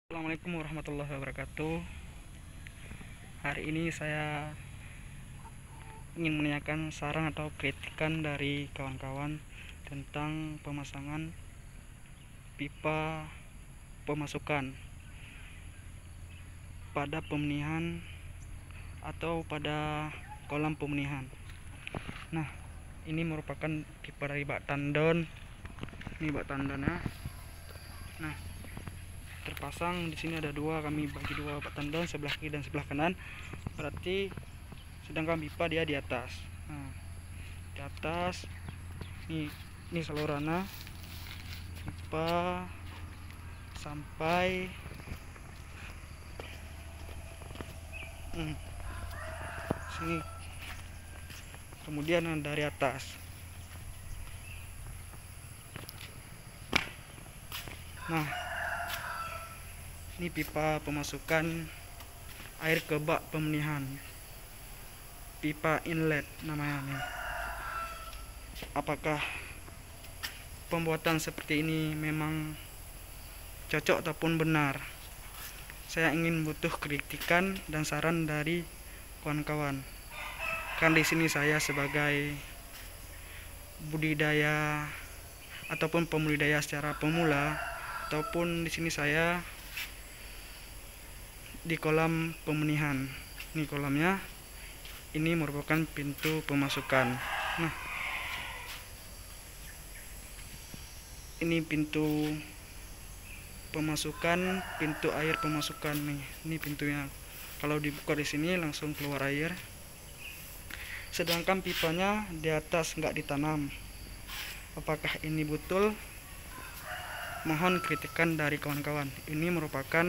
Assalamualaikum warahmatullahi wabarakatuh. Hari ini saya ingin menanyakan saran atau kritikan dari kawan-kawan tentang pemasangan pipa pemasukan pada pembenihan atau pada kolam pembenihan. Nah, ini merupakan pipa dari bak tandon. Ini bak tandonnya. Nah, terpasang di sini ada dua, kami bagi dua bak tandon, sebelah kiri dan sebelah kanan. Berarti sedangkan pipa dia di atas. Nah, di atas ini salurannya pipa sampai sini, kemudian dari atas. Nah, ini pipa pemasukan air ke bak pembenihan, pipa inlet namanya nih. Apakah pembuatan seperti ini memang cocok ataupun benar? Saya ingin butuh kritikan dan saran dari kawan-kawan. Kan di sini saya sebagai budidaya ataupun pembudidaya secara pemula, ataupun di sini saya di kolam pembenihan. Ini kolamnya, ini merupakan pintu pemasukan. Nah, ini pintu pemasukan, pintu air pemasukan nih. Ini pintunya. Kalau dibuka di sini langsung keluar air. Sedangkan pipanya di atas nggak ditanam. Apakah ini betul? Mohon kritikan dari kawan-kawan. Ini merupakan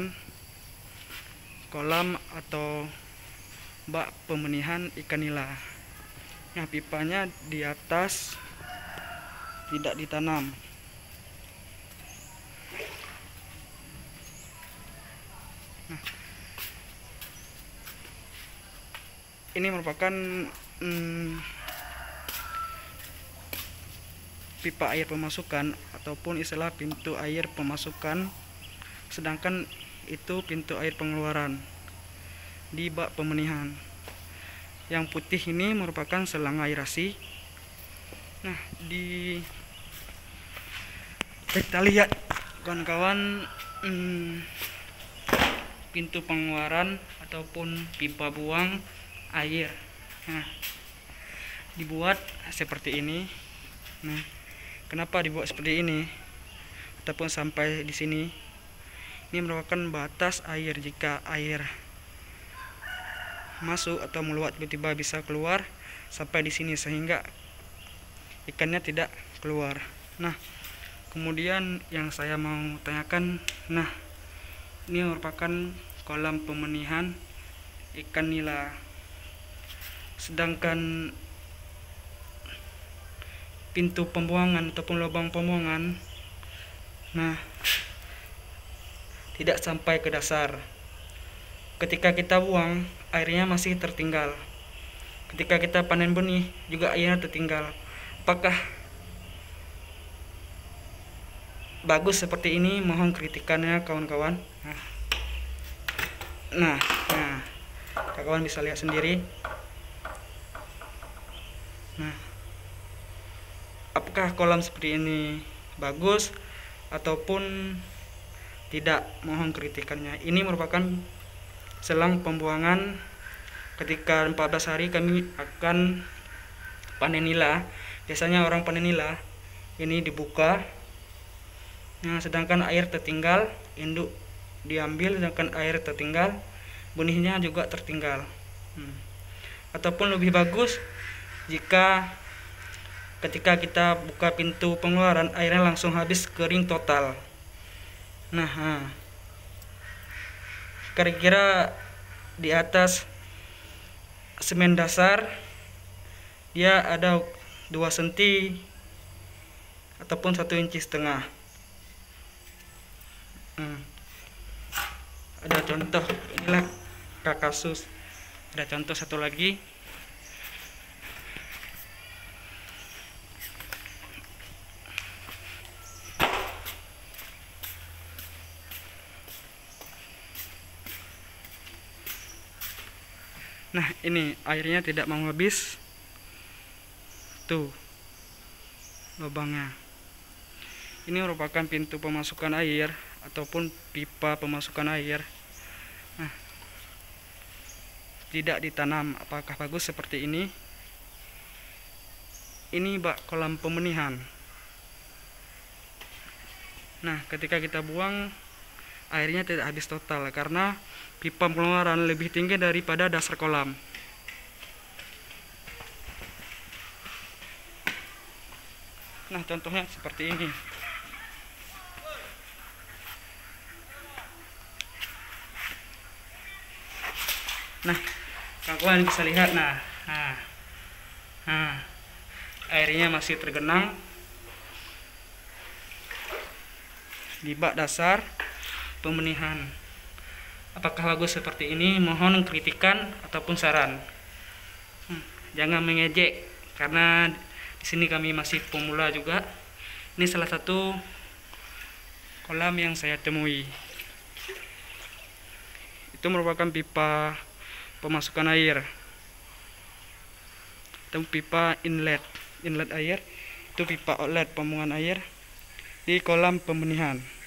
kolam atau bak pembenihan ikan nila. Nah, pipanya di atas tidak ditanam. Nah, ini merupakan pipa air pemasukan ataupun istilah pintu air pemasukan, sedangkan itu pintu air pengeluaran di bak pembenihan. Yang putih ini merupakan selang airasi. Nah, kita lihat kawan-kawan, pintu pengeluaran ataupun pipa buang air. Nah, dibuat seperti ini. Nah, kenapa dibuat seperti ini ataupun sampai di sini? Ini merupakan batas air. Jika air masuk atau meluap tiba-tiba bisa keluar sampai di sini sehingga ikannya tidak keluar. Nah, kemudian yang saya mau tanyakan, nah, ini merupakan kolam pembenihan ikan nila. Sedangkan pintu pembuangan ataupun lubang pembuangan, nah, tidak sampai ke dasar. Ketika kita buang, airnya masih tertinggal. Ketika kita panen benih, juga airnya tertinggal. Apakah bagus seperti ini? Mohon kritikannya kawan-kawan. Nah, kawan-kawan bisa lihat sendiri. Nah, apakah kolam seperti ini bagus ataupun tidak? Mohon kritikannya. Ini merupakan selang pembuangan. Ketika 14 hari kami akan panen nila. Biasanya orang panen nila ini dibuka. Nah, sedangkan air tertinggal, induk diambil, sedangkan air tertinggal, benihnya juga tertinggal. Ataupun lebih bagus jika ketika kita buka pintu pengeluaran, airnya langsung habis, kering total. Nah, kira-kira di atas semen dasar dia ada 2 cm ataupun 1,5 inci. Ada contoh, inilah kasus. Ada contoh satu lagi. Nah, ini airnya tidak mau habis. Tuh lubangnya. Ini merupakan pintu pemasukan air ataupun pipa pemasukan air. Nah, tidak ditanam. Apakah bagus seperti ini? Ini bak kolam pemenihan. Nah, ketika kita buang, airnya tidak habis total karena pipa pengeluaran lebih tinggi daripada dasar kolam. Nah, contohnya seperti ini. Nah, kawan bisa lihat, nah, airnya masih tergenang di bak dasar pemenihan. Apakah bagus seperti ini? Mohon kritikan ataupun saran. Jangan mengejek karena di sini kami masih pemula juga. Ini salah satu kolam yang saya temui. Itu merupakan pipa pemasukan air. Itu pipa inlet air. Itu pipa outlet pembuangan air di kolam pemenihan.